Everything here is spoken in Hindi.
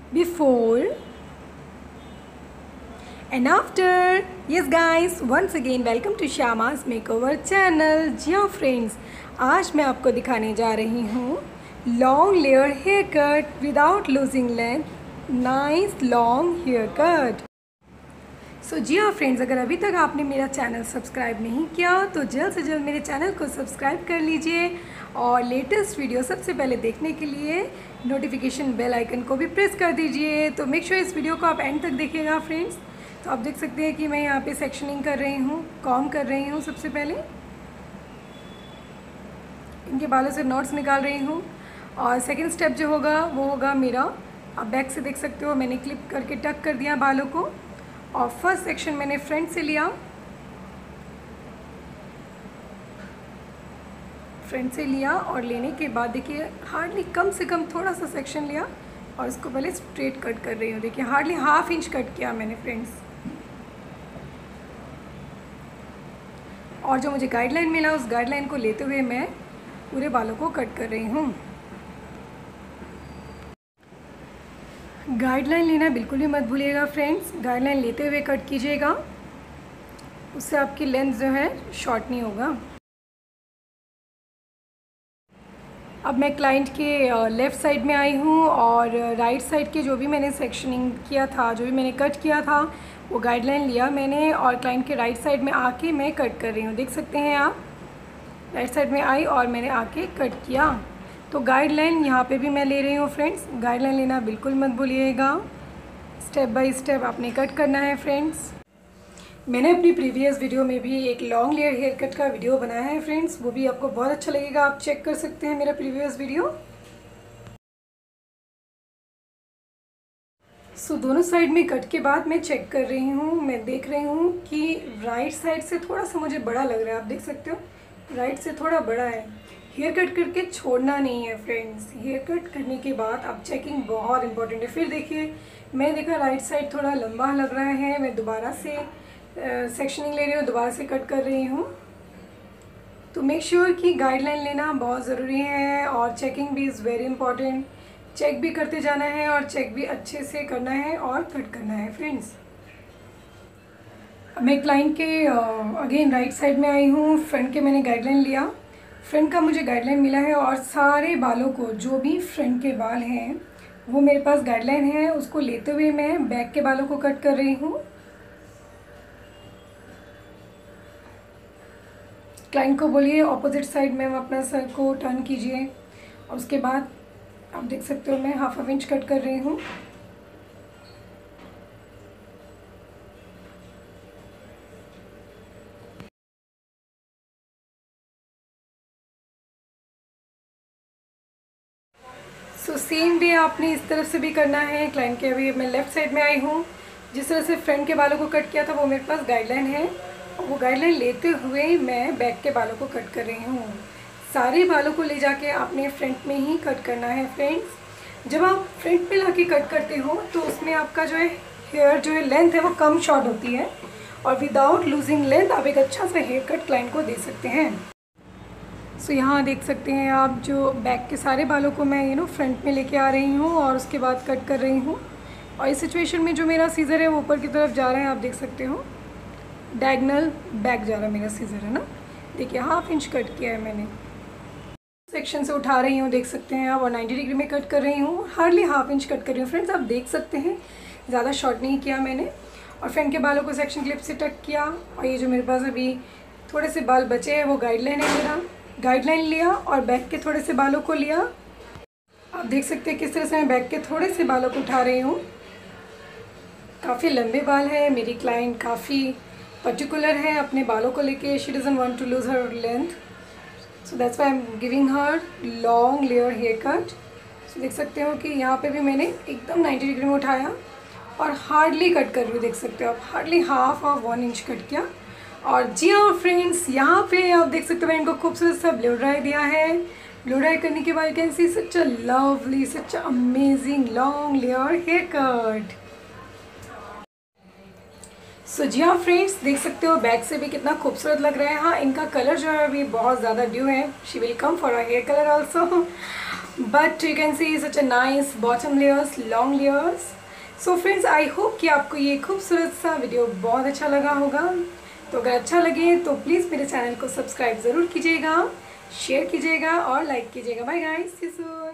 before and after. Yes guys, once again welcome to Shama's Makeover channel. जी हाँ फ्रेंड्स, आज मैं आपको दिखाने जा रही हूँ long layer hair cut without losing length, nice long hair cut. So जी हाँ फ्रेंड्स, अगर अभी तक आपने मेरा चैनल सब्सक्राइब नहीं किया तो जल्द से जल्द मेरे चैनल को सब्सक्राइब कर लीजिए और लेटेस्ट वीडियो सबसे पहले देखने के लिए नोटिफिकेशन बेल आइकन को भी प्रेस कर दीजिए। तो मेक श्योर इस वीडियो को आप एंड तक देखिएगा फ्रेंड्स। तो आप देख सकते हैं कि मैं यहाँ पे सेक्शनिंग कर रही हूँ, कॉम्ब कर रही हूँ। सबसे पहले इनके बालों से नॉट्स निकाल रही हूँ और सेकेंड स्टेप जो होगा वो होगा मेरा, आप बैक से देख सकते हो मैंने क्लिप करके टक कर दिया बालों को और फर्स्ट सेक्शन मैंने फ्रंट से लिया, और लेने के बाद देखिए हार्डली कम से कम थोड़ा सा सेक्शन लिया और इसको पहले स्ट्रेट कट कर रही हूँ। देखिए हार्डली हाफ इंच कट किया मैंने फ्रेंड्स। और जो मुझे गाइडलाइन मिला उस गाइडलाइन को लेते हुए मैं पूरे बालों को कट कर रही हूँ। गाइडलाइन लेना बिल्कुल भी मत भूलिएगा फ्रेंड्स, गाइडलाइन लेते हुए कट कीजिएगा, उससे आपकी लेंथ जो है शॉर्ट नहीं होगा। अब मैं क्लाइंट के लेफ़्ट साइड में आई हूँ और राइट साइड के जो भी मैंने सेक्शनिंग किया था, जो भी मैंने कट किया था वो गाइडलाइन लिया मैंने और क्लाइंट के राइट साइड में आके मैं कट कर रही हूँ। देख सकते हैं आप, राइट साइड में आई और मैंने आके कट किया। तो गाइडलाइन यहाँ पे भी मैं ले रही हूँ फ्रेंड्स, गाइडलाइन लेना बिल्कुल मत भूलिएगा। स्टेप बाय स्टेप आपने कट करना है फ्रेंड्स। मैंने अपनी प्रीवियस वीडियो में भी एक लॉन्ग लेयर हेयर कट का वीडियो बनाया है फ्रेंड्स, वो भी आपको बहुत अच्छा लगेगा, आप चेक कर सकते हैं मेरा प्रीवियस वीडियो। सो दोनों साइड में कट के बाद मैं चेक कर रही हूँ, मैं देख रही हूँ कि राइट साइड से थोड़ा सा मुझे बड़ा लग रहा है। आप देख सकते हो राइट से थोड़ा बड़ा है। हेयर कट करके छोड़ना नहीं है फ्रेंड्स, हेयर कट करने के बाद अब चेकिंग बहुत इंपॉर्टेंट है। फिर देखिए मैं देखा राइट साइड थोड़ा लंबा लग रहा है, मैं दोबारा से सेक्शनिंग ले रही हूँ, दोबारा से कट कर रही हूँ। तो मेक श्योर कि गाइडलाइन लेना बहुत ज़रूरी है और चेकिंग भी इज़ वेरी इंपॉर्टेंट। चेक भी करते जाना है और चेक भी अच्छे से करना है और कट करना है फ्रेंड्स। अब मैं क्लाइंट के अगेन राइट साइड में आई हूँ, फ्रंट के मैंने गाइडलाइन लिया, फ्रंट का मुझे गाइडलाइन मिला है और सारे बालों को जो भी फ्रंट के बाल हैं वो मेरे पास गाइडलाइन है, उसको लेते हुए मैं बैक के बालों को कट कर रही हूँ। क्लाइंट को बोलिए ऑपोजिट साइड में अपना सर को टर्न कीजिए और उसके बाद आप देख सकते हो मैं हाफ इंच कट कर रही हूँ। सो सेम वे आपने इस तरफ से भी करना है। क्लाइंट के अभी मैं लेफ़्ट साइड में आई हूँ, जिस तरह से फ्रंट के बालों को कट किया था वो मेरे पास गाइडलाइन है और वो गाइडलाइन लेते हुए मैं बैक के बालों को कट कर रही हूँ। सारे बालों को ले जाके आपने फ्रंट में ही कट करना है फ्रेंड्स। जब आप फ्रंट पे लाके कट करते हो तो उसमें आपका जो है हेयर जो है लेंथ है वो कम शॉर्ट होती है और विदाउट लूजिंग लेंथ आप एक अच्छा सा हेयर कट क्लाइंट को दे सकते हैं। सो यहाँ देख सकते हैं आप जो बैक के सारे बालों को मैं फ्रंट में लेके आ रही हूँ और उसके बाद कट कर रही हूँ। और इस सिचुएशन में जो मेरा सीज़र है वो ऊपर की तरफ जा रहा है, आप देख सकते हो डायगोनल बैक जा रहा है मेरा सीज़र है ना। देखिए हाफ इंच कट किया है मैंने, सेक्शन से उठा रही हूँ देख सकते हैं आप और 90 डिग्री में कट कर रही हूँ, हार्डली हाफ इंच कट कर रही हूँ फ्रेंड्स। आप देख सकते हैं ज़्यादा शॉर्ट नहीं किया मैंने। और फ्रंट के बालों को सेक्शन क्लिप से टक किया और ये जो मेरे पास अभी थोड़े से बाल बचे हैं वो गाइडलाइन है मेरा, गाइडलाइन लिया और बैक के थोड़े से बालों को लिया। आप देख सकते हैं किस तरह से मैं बैक के थोड़े से बालों को उठा रही हूँ। काफ़ी लंबे बाल हैं, मेरी क्लाइंट काफ़ी पर्टिकुलर है अपने बालों को लेके, she doesn't want to lose her length, so that's why I am giving her long layer hair cut. So देख सकते हो कि यहाँ पे भी मैंने एकदम 90 डिग्री में उठाया और हार्डली कट कर रही हूँ, देख सकते हो आप हार्डली हाफ 1 इंच कट किया। और जी हाँ फ्रेंड्स, यहाँ पे आप देख सकते हो मैंने इनको खूबसूरत सा ब्लो ड्राई दिया है। ब्लो ड्राई करने के बाद can see such a lovely, such a amazing long layer hair cut. So जी हाँ फ्रेंड्स, देख सकते हो बैक से भी कितना खूबसूरत लग रहा है। हाँ, इनका कलर जो है अभी बहुत ज़्यादा ड्यू है, she will come for a hair colour also. but you can see such a nice bottom layers, long layers. So friends, I hope कि आपको ये खूबसूरत सा वीडियो बहुत अच्छा लगा होगा। तो अगर अच्छा लगे तो प्लीज़ मेरे चैनल को सब्सक्राइब ज़रूर कीजिएगा, शेयर कीजिएगा और लाइक कीजिएगा। Bye guys, see you soon.